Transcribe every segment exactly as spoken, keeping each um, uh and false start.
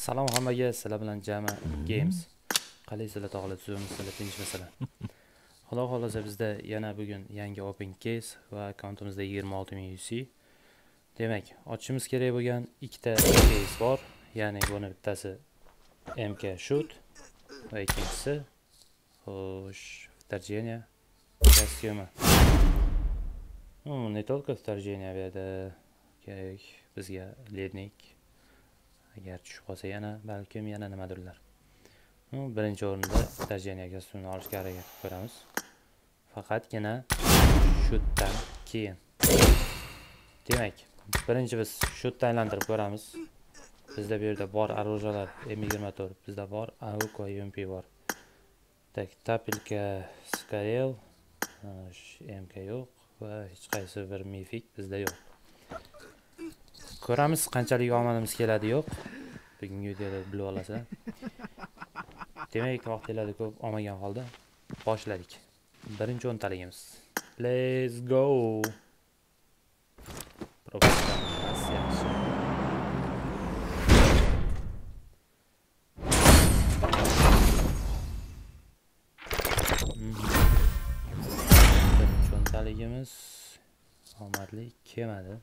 Salom hammaga, sizlar bilan Jama Games. Qalaysizlar tog'lar, tuzumizlar, tinchmisizlar? Xudo xolasa bizda yana bugun yangi open case va akkauntimizda yigirma olti ming U C. Demak, ochishimiz kerak bo'lgan ikkita case bor. Ya'ni buni bittasi M K shoot va ikkinchisi xo'sh, вторжение kostyumi. Ну, не только вторжение berdi, kerak bizga lednik. Agar tushib qolsa yana balkim yana nimadirlar. Nu, birinchi o'rinda tajeniya kostyumini olishga harakat qilamiz. Faqatgina shootdan keyin. Demak, birinchi biz shootdan aylantirib ko'ramiz. Bizda bu yerda bor оружиялар M yigirma to'rt, bizda bor A U K va U M P bor. Tak, tapilka Skarel, M K yo'q va hech qaysi bir mifik bizda yo'q. Ko'ramiz qanchalik omadimiz keladi yo'q. Bugungi videoda bilib olasiz. Demak, vaqtlarida ko'p olmagan holda boshladik. Birinchi o'ntaligimiz. Let's go. Birinchi o'ntaligimiz omadli kelmadi.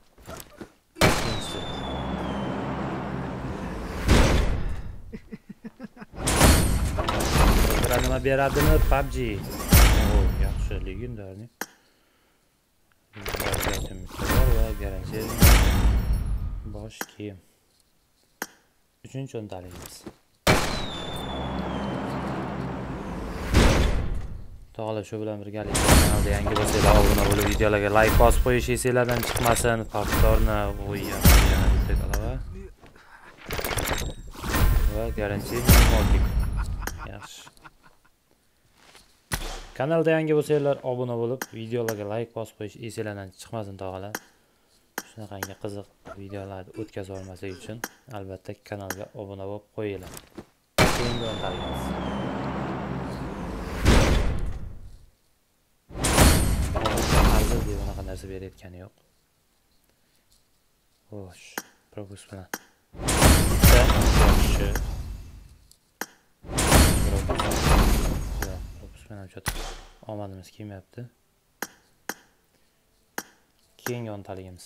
Nima beradimi P U B G? Oh, yaxshi legendarni. Va garantiya bosh kiyim. Uchinchi o'ntaligimiz. Tog'lar, shu bilan birgalikda kanalda yangi bo'lsanglar obuna bo'lib, videolarga like bosib qo'yish esingizdan chiqmasin. Повторно o'yinga bitta qalava. Va garantiya modik. Yaxshi. Kanalda yangi bo'lsanglar obuna bo'lib, videolarga like bosib qo'yish esingizdan chiqmasin tog'lar. Shunaqangi qiziq videolarni o'tkazib olmaslik uchun albatta kanalga obuna bo'lib qo'yinglar. Keyingi o'ntaligimiz. Hozir deb unaqa narsa berayotgani yo'q. Xo'sh, propus bilan. Yaxshi. Omadimiz kelmayapti. Keyingi o'ntaligimiz.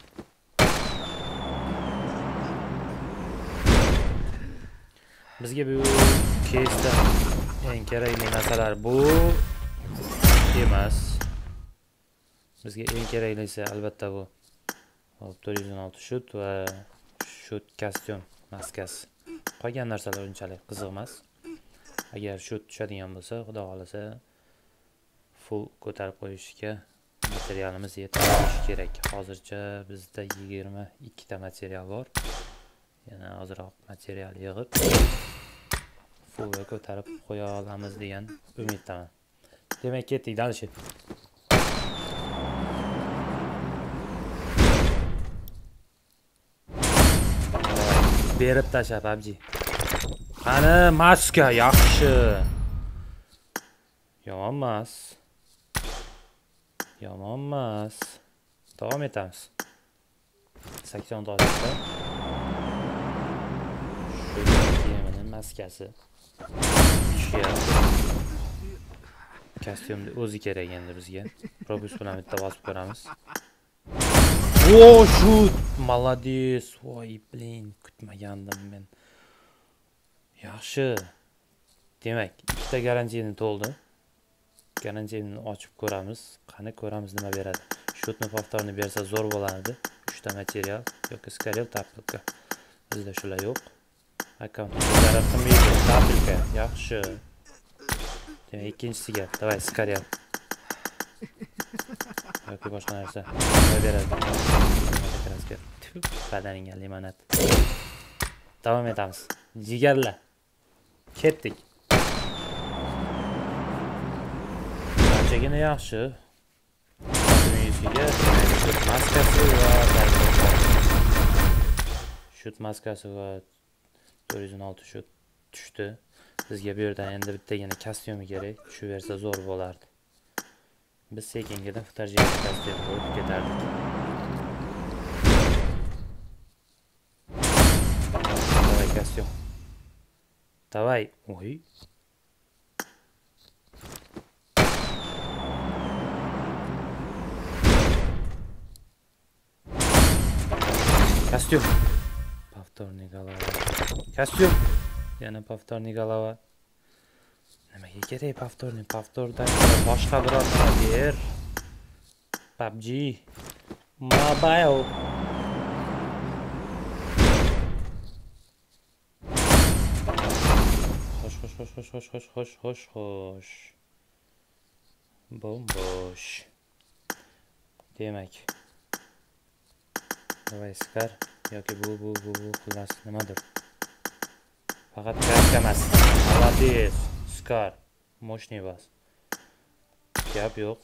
Bizga bu case'da eng kerakli narsalar bu emas. Bizga eng keraklisi albatta bu to'rt yuz o'n olti shoot va shoot kostyum maskasi. Qolgan narsalar unchalik qiziq emas. Agar shoot tushadigan bo'lsa, xudo xolasa full ko'tarib qo'yishga materialimiz yetarishi kerak. Hozircha bizda yigirma ikkita material bor. Yana ozroq material yig'ib full ko'tarib qo'ya olamiz degan umiddaman. Demak, ketdik dalishi. Berib tasha P U B G. Qani maska yaxshi. Yomon emas. Yomon emas. Davom etamiz. sakson dollarda. Shu kiyimining maskasi. Kostyumni o'zi kerak endi bizga. Propus bilan bitta bosib ko'ramiz. O, shoot! Молодец. Voy, blin, kutmagandim men. Yaxshi. Demak, ikkita garantiyani to'ldi. Garantiyani ochib ko'ramiz. Qani ko'ramiz nima beradi. Shootni повторni bersa zo'r bo'lardi. uchta material yoki Skarel tapilka. Bizda shular yo'q. Akkaunt zarar qilmaydi. Tapilka yaxshi. Demak, ikkinchisiga, davay Skarel. Yoki boshqa narsa. Nima beradi? Badaninga limonad. Davom etamiz. Jigarlar. Ketdik. Anchagina yaxshi. Shoot maskasi va shoot maskasi va to'rt yuz o'n olti shoot tushdi. Bizga bu yerdan endi bittagina kostyumi kerak. Shu versa zo'r bo'lardi. Biz sekingina вторжение kostyumi bo'lib ketardik. Davay kostyum. Davay. Oy. Kostyum. Повторный голова. Kostyum. Yana повторный голова. Nimaga kerak повторный? Повторdan boshqa biror nima ber. P U B G Mobile. Xo'sh, xo'sh, xo'sh, xo'sh, xo'sh, xo'sh, xo'sh, xo'sh, xo'sh. Bombosh. Demak. Davay skar yoki bu bu bu bu xullas nimadir. Faqat kaska emas. Молодец. Skar. Moshniy bas. Gap yo'q.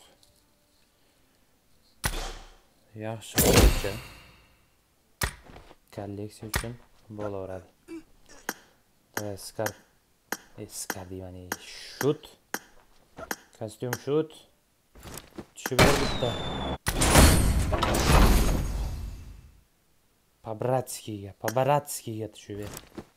Yaxshi bo'ldi. Kolleksiya uchun bo'laveradi. Davay skar. Skar deyman. Shoot. Kostyum shoot. Tushib ber bitta. По-братскиga, по-братскиga tushib ber.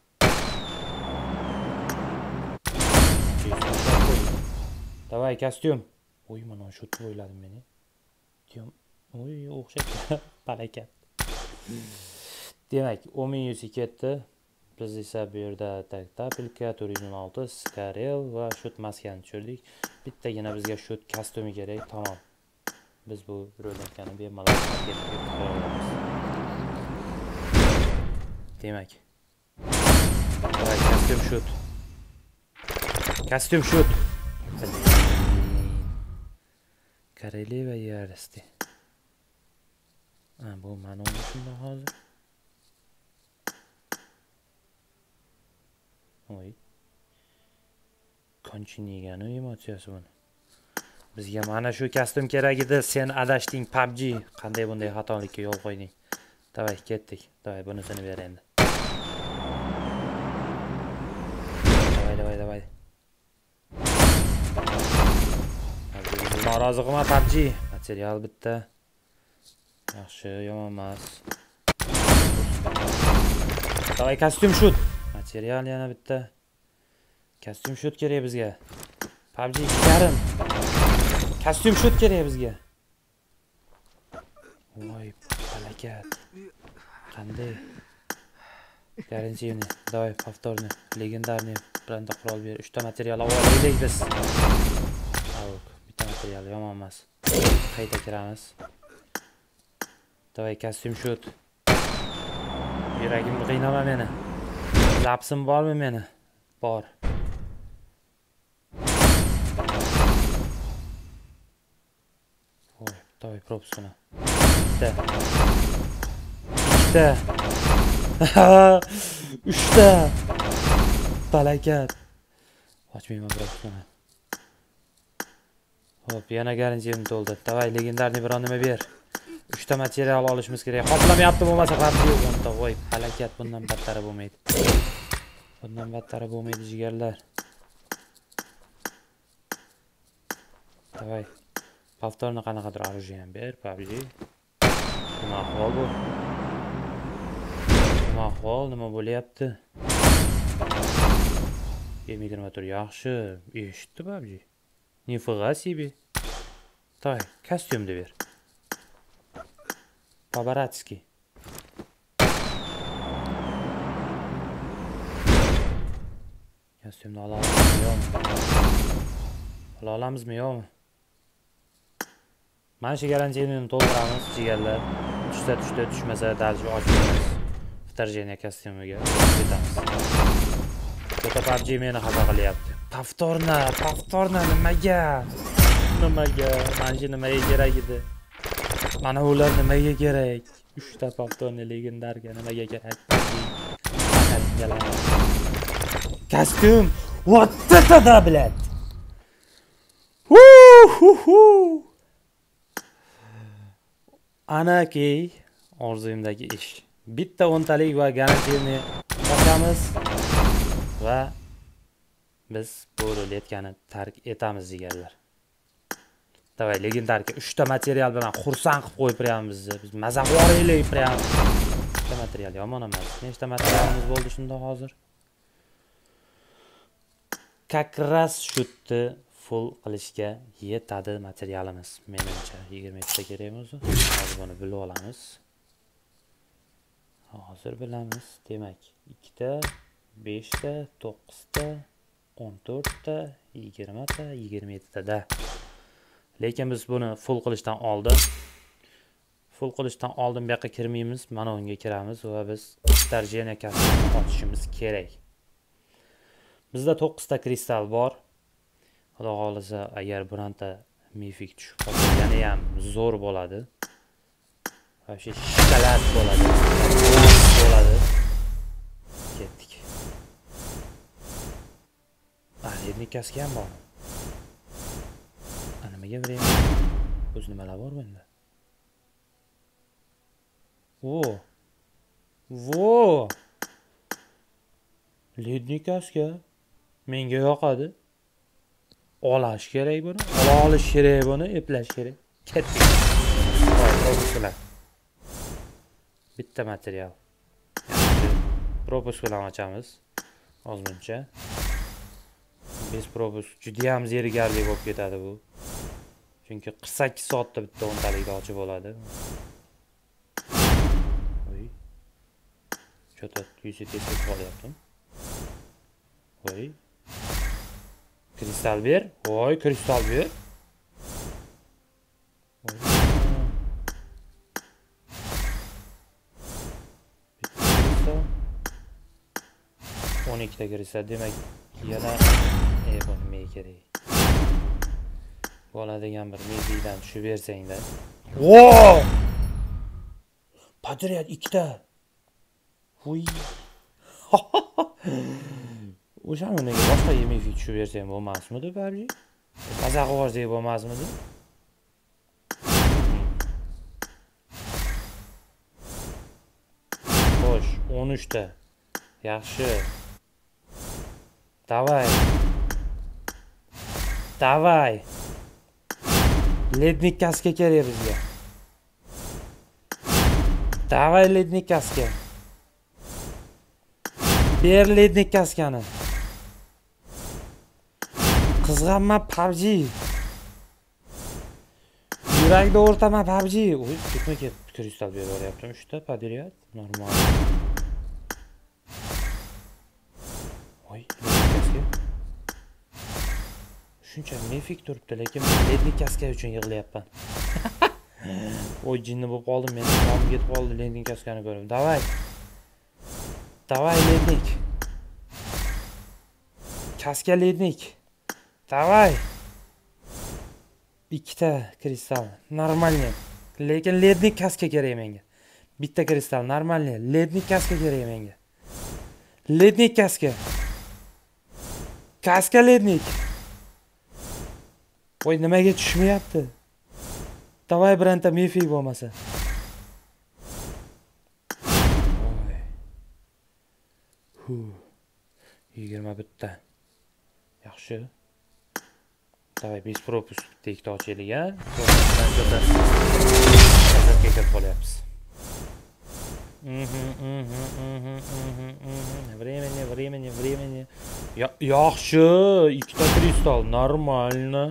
Davay kostyum. Oy, mana shu o'yladim meni. Diyom, oy, o'xshab barakat. Demak, o'n ming yuz ketdi. Biz esa bu yerda tapilka to'rt yuz o'n olti, skarel va shoot maskani tushirdik. Bittagina bizga shoot kostyumi kerak, tamom. Biz bu ro'yxatni bemalol paketga qo'yamiz. Demak. Davay kostyum shoot. Kostyum shoot. Королева ярости. Ha, bu mana uni shunda hozir. Oy. Konchinigan emotsiyasi buni. Bizga mana shu kostyum kerak edi, sen adashding P U B G. Qanday bunday xatolikka yo'l qo'yding? Davay ketdik. Davay bunisini ber endi. Davay, davay, davay. Norozi qilma P U B G. Material bitta. Yaxshi, yomon emas. Davay kostyum shoot. Material yana bitta. Kostyum shoot kerak bizga. P U B G yarim. Kostyum shoot kerak bizga. Voy, balakat. Qanday? Garantiyni. Davay, повторный, legendarniy bironta qurol ber. uchta material olaylik biz. Avuk, bitta material yomon emas. Qayta kiramiz. Davay kostyum shoot. Yuragimni qiynama meni. Zapsim bormi meni? Bor. Voy, davay propskani. Bitta. Ikkita. Uchta. Balakat. Ochmayman propskani. Hop, yana garantiyam to'ldi. Davay legendarniy biron nima ber. uchta material olishimiz kerak. Qoplamayapti bo'lmasa P U B G o'nta. Voy, balakat, bundan battari bo'lmaydi. Bundan battari bo'lmaydi jigarlar. Davay. Повторно qanaqadir оружие ham ber, P U B G. Nima ahvol bu? Nima ahvol, nima bo'lyapti? yigirma tur yaxshi. Eshitdi P U B G. Нифига себе. Давай, kostyumni ber. По-братски. Kostyumni ola olamizmi yo'qmi? Ola olamizmi yo'qmi? Mana shu garantiyani to'ldiramiz, jigarlar. Tushsa tushdi, tushmasa dalji ochmaymiz. Вторжение kostyumiga ketamiz. Bitta P U B G meni xafa qilyapti. Повторно, повторно nimaga? Nimaga? Mana shu nimaga kerak edi? Mana ular nimaga kerak? uchta повторный legendarga nimaga kerak? Kostyum. Вот это да, блядь. Hu-hu-hu. Anaki orzuyimdagi ish. Bitta o'ntalik va garantiyani ochamiz va biz bu roletgani tark etamiz jigarlar. Davay legendarga uchta material bilan xursand qilib qo'yib beramiz bizni. Biz maza qilib beramiz. uchta material yomon emas. Nechta materialimiz bo'ldi shunda hozir? как раз shutni full qilishga yetadi materialimiz. Menimcha yigirma yetti ta kerak bo'lsa, hozir buni bilib olamiz. Hozir bilamiz. Demak, ikkita, beshta, to'qqizta, o'n to'rtta, yigirma ta, yigirma yetti ta da. Lekin biz buni full qilishdan oldin full qilishdan oldin bu yoqqa kirmaymiz, mana unga kiramiz va biz tarjiyani kasbini ochishimiz kerak. Bizda to'qqiz ta kristal bor. Xudo xolisa, agar bironta mifik tushib qolsa, yana ham zo'r bo'ladi. Вообще shokolad bo'ladi. bo'ladi. Ketdik. Ah, lednikasi ham bor. Nimaga время? O'z nimalar bor bunda? Vo. Vo. Lednikasiga menga yoqadi. Olash kerak buni. Ola olish kerak buni, eplash kerak. Ketdik. Propuskular. Bitta material. Yaxshi. Propuskular ochamiz. Ozmuncha. Biz propus juda ham zerigarli bo'lib ketadi bu. Chunki qirq sakkiz soatda bitta o'n talikni ochib bo'ladi. Voy. Chota yuz yetmish qolyaptim. Voy. Kristal ber. Voy, kristal ber. Voy. o'n ikki ta kristal, demak yana e buni me kerak. Bo'ladigan bir mezidan tushib bersang-da. Vo! Padriyat ikkita. Voy. O'sha menga boshqa yemek tushib bersang bo'lmasmidi, babji? Maza qilib bo'lmasmidi? Xo'sh, o'n uch ta. Yaxshi. Davay. Davay. Lednik kaska kerak bizga. Davay lednik kaska. Ber lednik kaskani. Qizg'anma P U B G. Yurakda o'rtama P U B G. O'y, ketma-ket kristal berib yuboryaptim. uchta padriyat. Normal. Voy, shuncha mefik turibdi, lekin lednik kaska uchun yig'layapman. Voy, jinni bo'lib qoldim men. Qonimga ketib qoldi lednik kaskani ko'rib. Davay. Davay lednik. Kaska lednik. Davay. Ikkita kristal. Normalniy. Lekin lednik kaska kerak menga. Bitta kristal normalniy. Lednik kaska kerak menga. Lednik kaska. Kaska lednik. Voy, nimaga tushmayapti? Davay biranta mefik bo'lmasa. Voy. Hu. yigirma bitta. Yaxshi. Davay biz propus bitta ochaylik, ha? Hozirga kelib qolyapmiz. Времени, времени, времени. Yaxshi, ikkita kristal, normalno.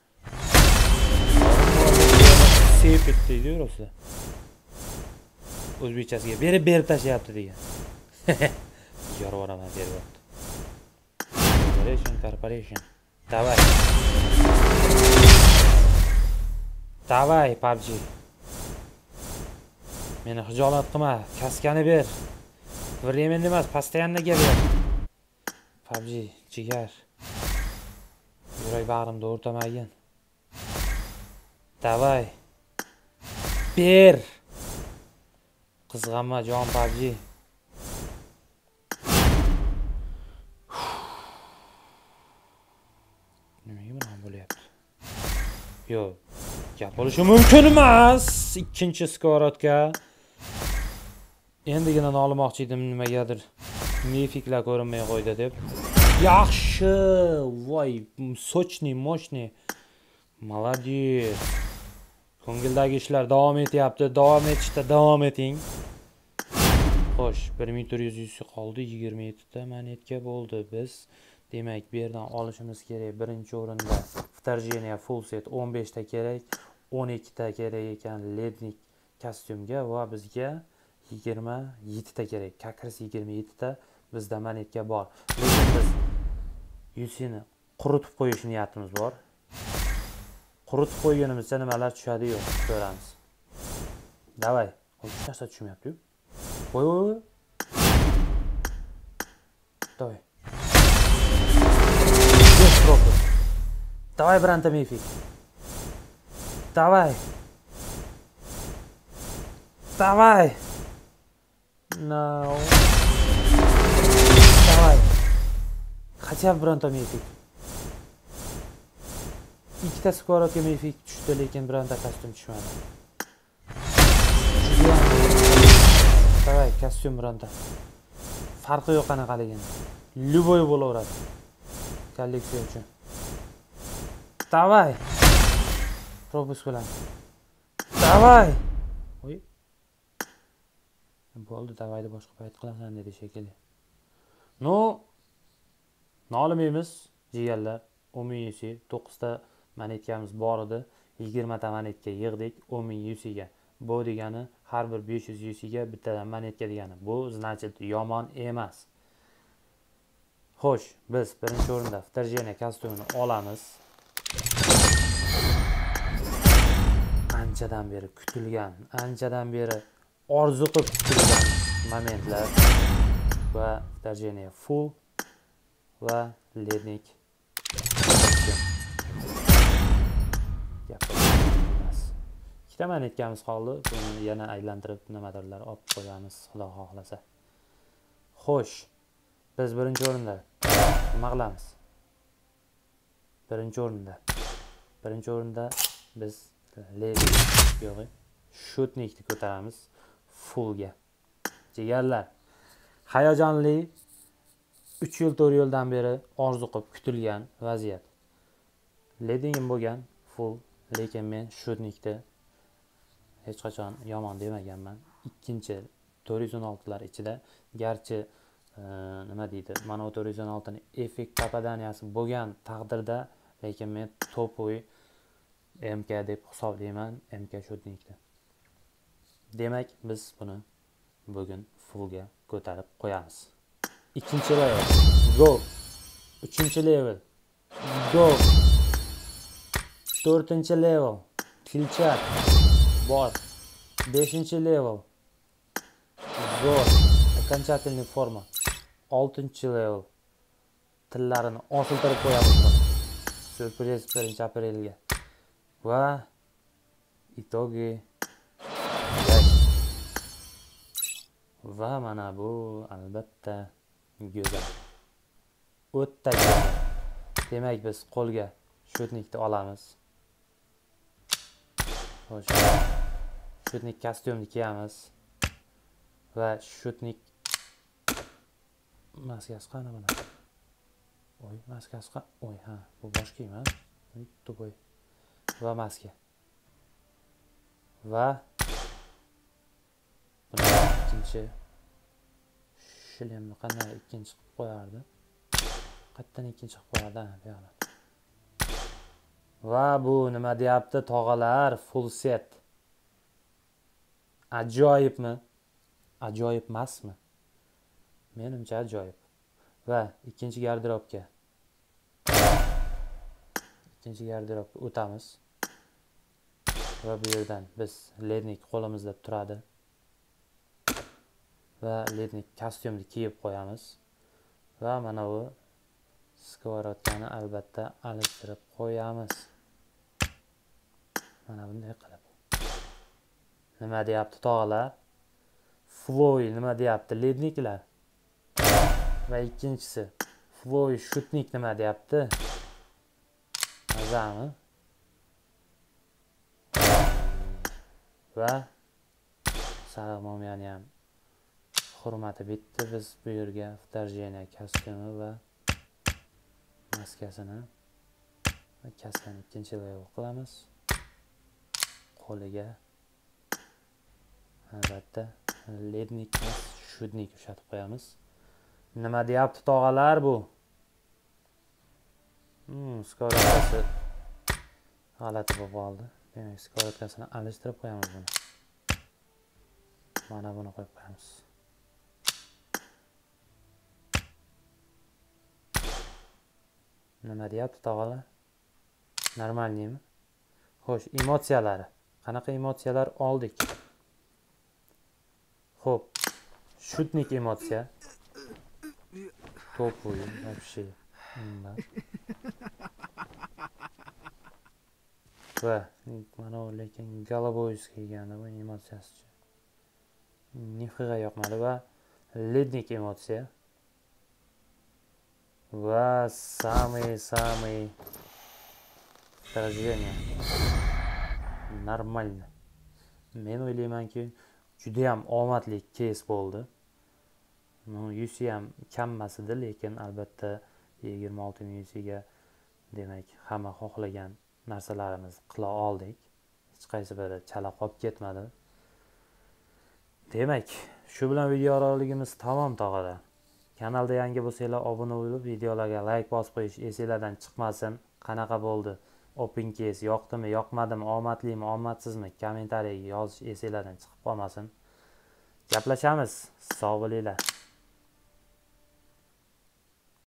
Sep etdi deydi o'zbekchasiga berib berib tashlayapti degan. Yorib oraman beryapti. Corporation, corporation. Davay. Davay P U B G. Meni xijolat qilma, kaskani ber. Времени emas, постоянноga ber. P U B G, jigar. Yurak bag'rimda o'rtamagin. Davay. Ber. Qizg'anma jon P U B G. Nimaga bunday bo'lyapti? Yo'q. Gap bo'lishi mumkin emas. Ikkinchi skoratga. Endigina olmoqchi edim nimagadir. Mefiklar ko'rinmay qo'ydi deb. Yaxshi. Voy, sochni, mochni. Молодец. Ko'ngildagi ishlar davom etyapti. Davom etishda davom eting. Xo'sh, bir ming to'rt yuz qoldi. yigirma yetti ta monetka bo'ldi. Biz Demak, bu yerdan olishimiz kerak. Birinchi o'rinda вторжение full set o'n besh ta kerak, o'n ikki ta kerak ekan lednik kostyumga va bizga yigirma yetti ta kerak. Kakris yigirma yetti ta bizda monetka bor. Lekin biz Yusini quritib qo'yish niyatimiz bor. Quritib qo'yganimizcha nimalar tushadi yo'q ko'ramiz. Davay, hech narsa tushmayapti-yu. Voy voy. Davay. Давай, bironta mifik. Давай. Давай. No. Давай. Хотя бы bironta mifik. Ikkita skvorotga mifik tushdi, lekin bironta kostyum tushmadi. Давай, kostyum bironta. Farqi yo'q qanaqaligini. Любой bo'laveradi. Kolleksiya uchun. Давай. Propus bilan. Давай. Oy. Bo'ldi, davayni boshqa payt qilasan dedi shekilli. No. Nolimaymiz, jigarlar. o'n ming U C, to'qqiz ta monetkamiz bor edi. yigirma ta monetka yig'dik o'n ming U C ga. Bu degani har bir besh yuz U C ga bittadan monetka degani. Bu значит yomon emas. Xo'sh, biz birinchi o'rinda вторжение kostyumini olamiz. Anchadan beri kutilgan, anchadan beri orzu qilib kutilgan momentlar va вторжение full va lednik kostyum. Gapiramiz. Ikkita monetkamiz qoldi. Buni yana aylantirib nimadirlar olib qo'yamiz, xudo xohlasa. Xo'sh, biz birinchi o'rinda nima qilamiz? Birinchi o'rinda. Birinchi o'rinda biz lednik yo'q, shutnikni ko'taramiz fullga. Jigarlar, hayajonli uch yil to'rt yildan beri orzu qilib kutilgan vaziyat. Lednigim bo'lgan full, lekin men shutnikni hech qachon yomon demaganman. Ikkinchi to'rt yuz o'n olti lar ichida garchi nima deydi, mana to'rt yuz o'n olti ni effekt popadaniyasi bo'lgan taqdirda, lekin men topoy M K deb hisoblayman, M K shutnikni. Demak, biz buni bugun fullga ko'tarib qo'yamiz. Ikkinchi level. Go. Uchinchi level. Go. To'rtinchi level. Tilchat. Bor. Beshinchi level. Go. Окончательный forma. Oltinchi level. Tillarini osiltirib qo'yamiz. Surpriz birinchi aprelga. Va itogi va mana bu albatta go'zal. O'tda go'zal. Demak, biz qo'lga shutnikni olamiz. Xo'sh. Shutnik kostyumni kiyamiz va shutnik maskasi qani buni? Oy, maskasi qa, oy ha, bu bosh kiyim ha. To'poy. Va maska. Va buni ikkinchi shlemni qanday ikkinchi qilib qo'yardi? Qayerdan ikkinchi qilib qo'yardi ha, bu yoqda. Va bu nima deyapti tog'alar? Full set. Ajoyibmi? Ajoyib emasmi? Menimcha ajoyib. Va ikkinchi garderobga. Ikkinchi garderobga o'tamiz. Va bu yerdan biz lednik qo'limizda turadi. Va lednik kostyumni kiyib qo'yamiz. Va mana bu skvorotkani albatta alishtirib qo'yamiz. Mana bunday qilib. Nima deyapti tog'alar? Floy nima deyapti ledniklar? Va ikkinchisi Floy shutnik nima deyapti? Mazami? Va Salomomyani ham hurmati bitdi. Biz bu yerga вторжение kostyumi va maskasini va kaskani ikkinchi level qilamiz. Qo'liga albatta lednik va shutnik ushatib qo'yamiz. Nima deyapti tog'alar bu? Hmm, skorotkasi g'alati bo'lib qoldi. Demak, skorotkasini alishtirib qo'yamiz buni. Mana buni qo'yib qo'yamiz. Nima deyapti tog'alar? Normalnimi? Xo'sh, emotsiyalari. Qanaqa emotsiyalar oldik? Xo'p, shutnik emotsiya. To'p'u вообще. Va mana u lekin Goloboyskiy kelganda bu emotsiyasi. Nifiga yoqmadi va lednik emotsiya. Va самый-самый вторжение. Нормально. Men o'ylaymanki, juda ham omadli kes bo'ldi. No, yusi ham kammasidi, lekin albatta yigirma olti ming yusiga demak, hamma xohlagan narsalarimiz qila oldik. Hech qaysi biri chala qolib ketmadi. Demak, shu bilan video roligimiz tamom tog'alar. Kanalda yangi bo'lsanglar obuna bo'lib, videolarga like bosib qo'yish esingizdan chiqmasin. Qanaqa bo'ldi? Open case yoqdimi, yoqmadimi, omadlimi, omadsizmi? Kommentariyaga yozish esingizdan chiqib qolmasin. Gaplashamiz. Sog' bo'linglar.